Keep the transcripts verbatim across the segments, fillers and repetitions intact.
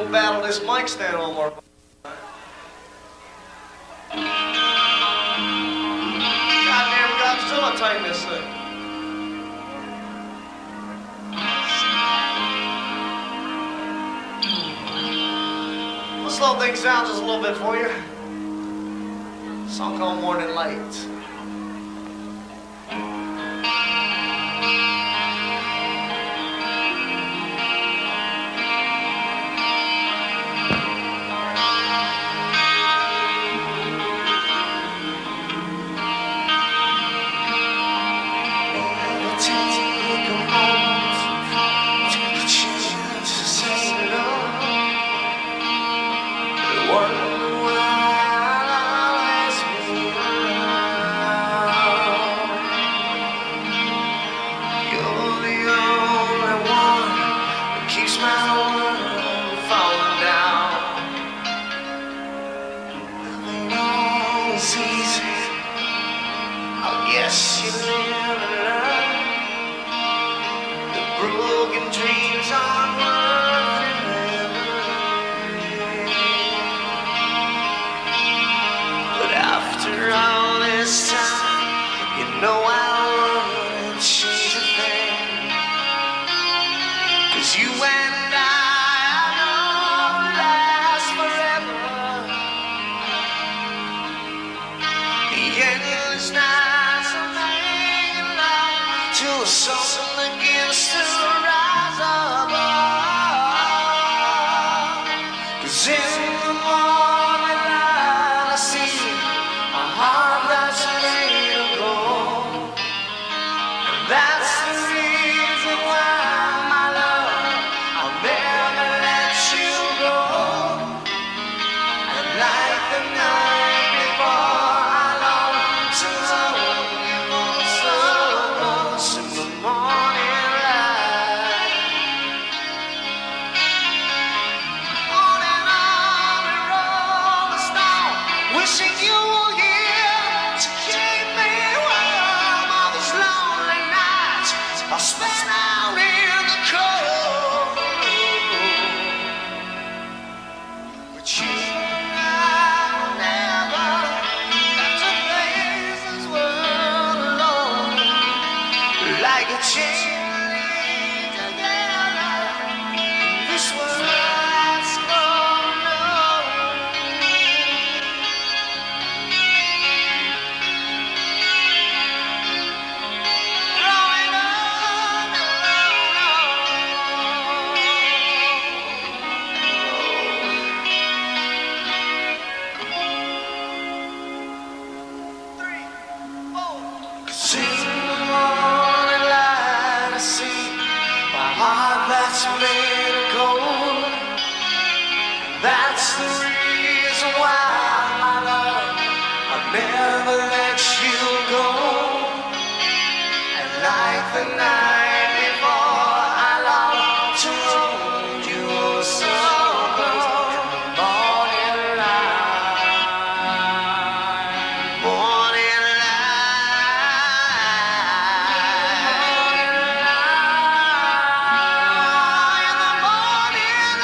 go battle this mic stand on more. Goddamn Godzilla tighten this thing. Let's slow things down just a little bit for you. A song called Morning Light. Yes, you live and learn. The broken dreams aren't worth remembering. But after all this time, you know I wouldn't change a thing. 'Cause you and I, I know, last forever. The endless night till something begins to rise above. 'Cause in the morning light I see a heart that's made of gold. And that's the reason why, my love, I'll never let you go. And like the night before, I long to love you so close in the morning light. On and on we roll the stone, wishing you were here to keep me warm. All those lonely nights I spent out in the cold. But you and I will never have to face this world alone. Like a chain linked together, this world that's gone on. Growing on and on. Three, four. 'Cause in the morning light I see my heart that's made of gold. That's the reason why, my love, I'll never let you go. And like the night before, I long to hold you so close in the morning light. Morning light. In the morning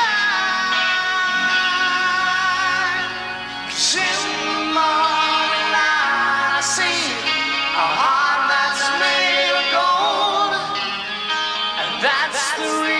light. 'Cause in the morning light I see a heart that's made of gold. And that's the reason